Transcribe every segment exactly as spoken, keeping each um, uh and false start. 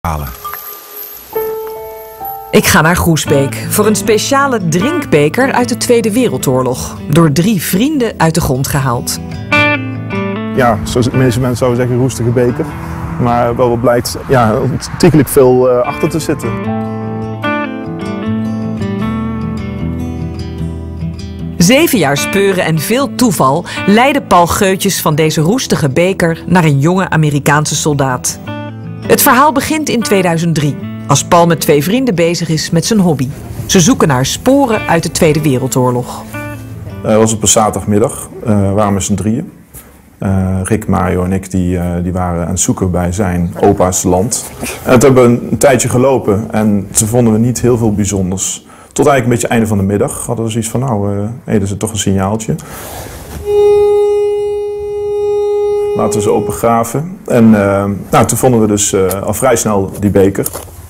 halen. Ik ga naar Groesbeek voor een speciale drinkbeker uit de Tweede Wereldoorlog. Door drie vrienden uit de grond gehaald. Ja, zoals de meeste mensen zouden zeggen, roestige beker. Maar wel wat blijkt, ja, ontiegelijk veel uh, achter te zitten. Zeven jaar speuren en veel toeval leidde Paul Geutjes van deze roestige beker naar een jonge Amerikaanse soldaat. Het verhaal begint in tweeduizend drie, als Paul met twee vrienden bezig is met zijn hobby. Ze zoeken naar sporen uit de Tweede Wereldoorlog. Het uh, was op een zaterdagmiddag, uh, we waren met z'n drieën. Uh, Rick, Mario en ik die, uh, die waren aan het zoeken bij zijn opa's land. En het hebben we een tijdje gelopen en ze vonden we niet heel veel bijzonders. Tot eigenlijk een beetje einde van de middag hadden we zoiets van, nou, uh, hey, dat is toch een signaaltje. Laten we ze open graven. En uh, nou, toen vonden we dus uh, al vrij snel die beker.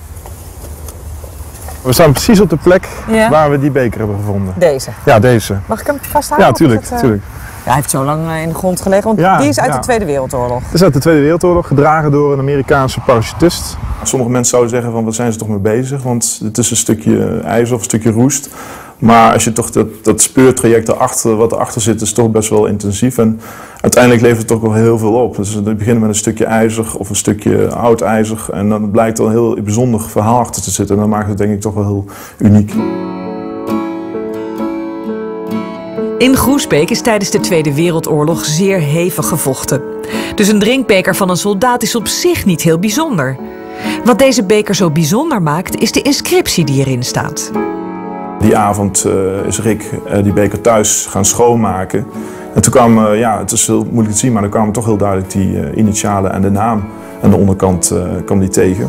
We staan precies op de plek ja. waar we die beker hebben gevonden. Deze? Ja, deze. Mag ik hem vasthouden? Ja, tuurlijk. Het, uh... tuurlijk. Ja, hij heeft zo lang in de grond gelegen, want ja, die is uit ja. de Tweede Wereldoorlog. Het is uit de Tweede Wereldoorlog, gedragen door een Amerikaanse parachutist. Sommige mensen zouden zeggen van, wat zijn ze toch mee bezig? Want het is een stukje ijzer of een stukje roest. Maar als je toch dat, dat speurtraject erachter, wat erachter zit, is toch best wel intensief. En uiteindelijk levert het toch wel heel veel op. Dus we beginnen met een stukje ijzer of een stukje oud ijzer. En dan blijkt er een heel bijzonder verhaal achter te zitten. En dan maakt het denk ik toch wel heel uniek. In Groesbeek is tijdens de Tweede Wereldoorlog zeer hevig gevochten. Dus een drinkbeker van een soldaat is op zich niet heel bijzonder. Wat deze beker zo bijzonder maakt, is de inscriptie die erin staat. Die avond uh, is Rick uh, die beker thuis gaan schoonmaken. En toen kwamen, uh, ja, het is heel moeilijk te zien, maar dan kwamen toch heel duidelijk die uh, initialen en de naam. Aan de onderkant uh, kwam die tegen.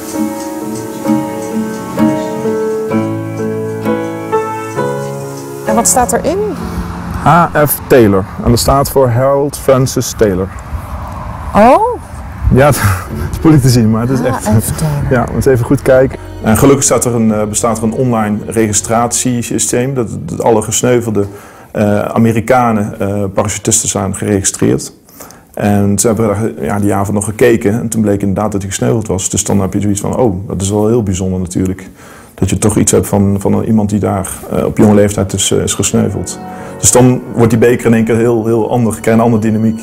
En wat staat erin? H F Taylor. En dat staat voor Harold Francis Taylor. Oh? Ja, het is moeilijk te zien, maar het is echt... H F Taylor. Ja, we moeten even goed kijken. En gelukkig staat er een, bestaat er een online registratiesysteem. Dat, dat alle gesneuvelde uh, Amerikanen uh, parachutisten zijn geregistreerd. En ze hebben ja, die avond nog gekeken en toen bleek inderdaad dat hij gesneuveld was. Dus dan heb je zoiets van, oh, dat is wel heel bijzonder natuurlijk. Dat je toch iets hebt van, van iemand die daar uh, op jonge leeftijd is, uh, is gesneuveld. Dus dan wordt die beker in één keer heel, heel ander, krijgt een andere dynamiek.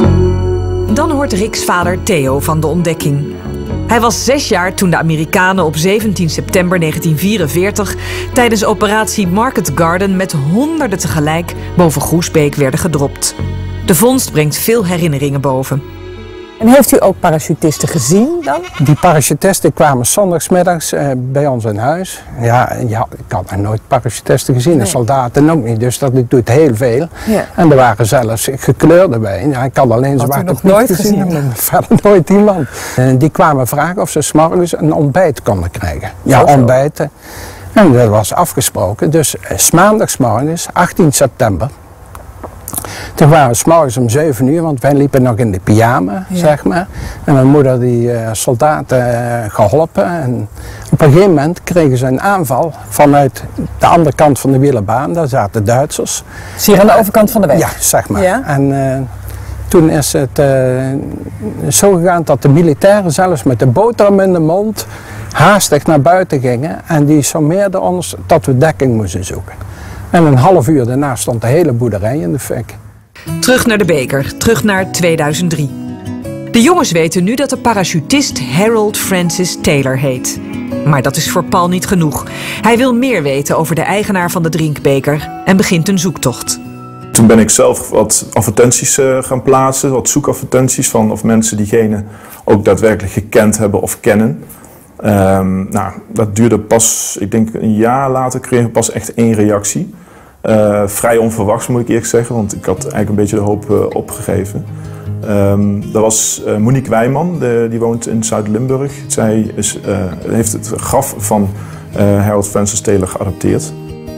Dan hoort Rick's vader Theo van de ontdekking. Hij was zes jaar toen de Amerikanen op zeventien september negentien vierenveertig tijdens operatie Market Garden met honderden tegelijk boven Groesbeek werden gedropt. De vondst brengt veel herinneringen boven. En heeft u ook parachutisten gezien dan? Die parachutisten kwamen zondagsmiddags uh, bij ons in huis. Ja, ja, ik had nog nooit parachutisten gezien, nee. En soldaten ook niet, dus dat doet heel veel. Ja. En er waren zelfs gekleurde bij. Ja, ik had alleen zwart op nooit gezien, gezien. En verder nooit iemand. En die kwamen vragen of ze 's morgens een ontbijt konden krijgen. Ja, zo, ontbijten. En dat was afgesproken, dus uh, 's maandagsmorgens, achttien september. Toen waren we 's morgens om zeven uur, want wij liepen nog in de pyjama, ja. zeg maar. En mijn moeder die uh, soldaten uh, geholpen. En op een gegeven moment kregen ze een aanval vanuit de andere kant van de wielerbaan. Daar zaten Duitsers. Dus hier aan de overkant van de weg? Ja, zeg maar. Ja? En uh, toen is het uh, zo gegaan dat de militairen zelfs met de boterham in de mond haastig naar buiten gingen. En die sommeerden ons dat we dekking moesten zoeken. En een half uur daarna stond de hele boerderij in de fik. Terug naar de beker, terug naar tweeduizend drie. De jongens weten nu dat de parachutist Harold Francis Taylor heet. Maar dat is voor Paul niet genoeg. Hij wil meer weten over de eigenaar van de drinkbeker en begint een zoektocht. Toen ben ik zelf wat advertenties uh, gaan plaatsen, wat zoekadvertenties van of mensen diegene ook daadwerkelijk gekend hebben of kennen. Um, nou, dat duurde pas, ik denk een jaar later kregen we pas echt één reactie. Uh, vrij onverwachts moet ik eerlijk zeggen, want ik had eigenlijk een beetje de hoop uh, opgegeven. Um, dat was uh, Monique Wijman, de, die woont in Zuid-Limburg. Zij is, uh, heeft het graf van uh, Harold Francis Taylor geadopteerd.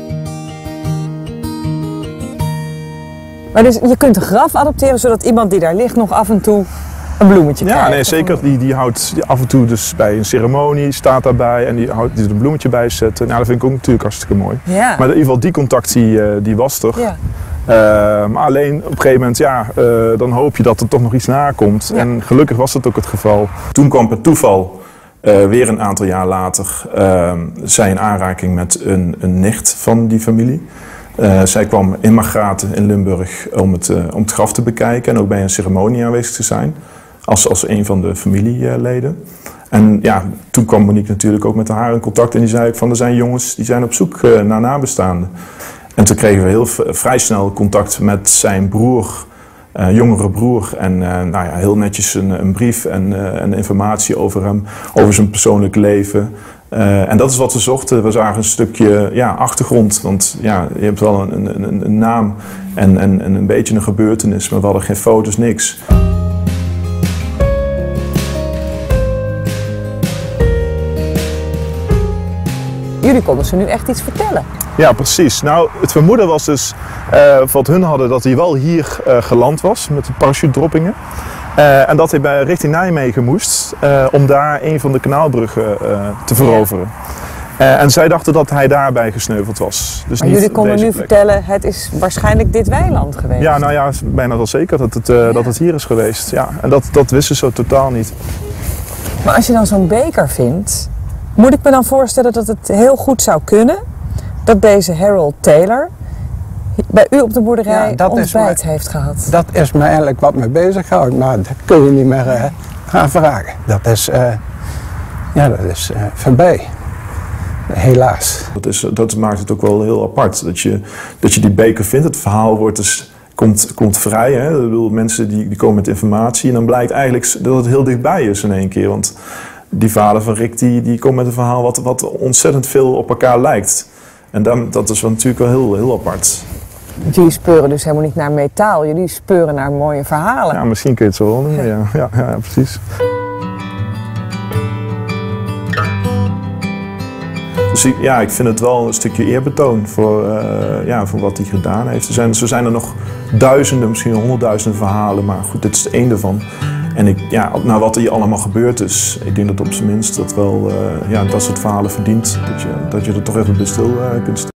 Maar dus je kunt een graf adopteren zodat iemand die daar ligt nog af en toe een bloemetje krijgt? Ja, nee, zeker. Die, die houdt die af en toe dus bij een ceremonie, staat daarbij en die houdt die er een bloemetje bij zetten. Nou, dat vind ik ook natuurlijk hartstikke mooi. Ja. Maar in ieder geval, die contact die, die was er. Ja. Uh, maar alleen op een gegeven moment, ja, uh, dan hoop je dat er toch nog iets nakomt. Ja. En gelukkig was dat ook het geval. Toen kwam per toeval Uh, weer een aantal jaar later uh, zij in aanraking met een, een nicht van die familie. Uh, zij kwam in Margraten in Limburg om het, uh, om het graf te bekijken en ook bij een ceremonie aanwezig te zijn. Als, als een van de familieleden. En ja, toen kwam Monique natuurlijk ook met haar in contact en die zei van er zijn jongens die zijn op zoek uh, naar nabestaanden. En toen kregen we heel vrij snel contact met zijn broer, uh, jongere broer. En uh, nou ja, heel netjes een, een brief en, uh, en informatie over hem, over zijn persoonlijk leven. Uh, en dat is wat we zochten. We zagen een stukje ja, achtergrond, want ja, je hebt wel een, een, een naam en, en, en een beetje een gebeurtenis, maar we hadden geen foto's, niks. Jullie konden ze nu echt iets vertellen. Ja, precies. Nou, het vermoeden was dus, uh, wat hun hadden, dat hij wel hier uh, geland was met de parachutedroppingen. Uh, en dat hij bij, richting Nijmegen moest uh, om daar een van de kanaalbruggen uh, te veroveren. Uh, en zij dachten dat hij daarbij gesneuveld was. Dus maar niet jullie konden nu plek. vertellen, het is waarschijnlijk dit weiland geweest. Ja, nou ja, bijna wel zeker dat het, uh, ja. dat het hier is geweest. Ja. En dat, dat wisten ze totaal niet. Maar als je dan zo'n beker vindt, moet ik me dan voorstellen dat het heel goed zou kunnen dat deze Harold Taylor bij u op de boerderij ja, ontbijt heeft gehad? Dat is me eigenlijk wat me bezighoudt, maar dat kun je niet meer uh, gaan vragen. Dat is, uh, ja, dat is uh, voorbij. Helaas. Dat, is, dat maakt het ook wel heel apart, dat je, dat je die beker vindt. Het verhaal wordt dus, komt, komt vrij. Hè? Ik bedoel, mensen die, die komen met informatie en dan blijkt eigenlijk dat het heel dichtbij is in één keer. Want die vader van Rick die, die komt met een verhaal wat, wat ontzettend veel op elkaar lijkt. En dan, dat is natuurlijk wel heel, heel apart. Jullie speuren dus helemaal niet naar metaal, jullie speuren naar mooie verhalen. Ja, misschien kun je het zo wel noemen, ja. Ja, ja, ja, precies. Dus ik, ja, ik vind het wel een stukje eerbetoon voor, uh, ja, voor wat hij gedaan heeft. Er zijn, zo zijn er nog duizenden, misschien honderdduizenden verhalen, maar goed, dit is er één daarvan. En ik, ja, naar wat er hier allemaal gebeurd is, ik denk dat op zijn minst dat wel uh, ja, dat soort verhalen verdient. Dat je, dat je er toch even bij stil uh, kunt staan.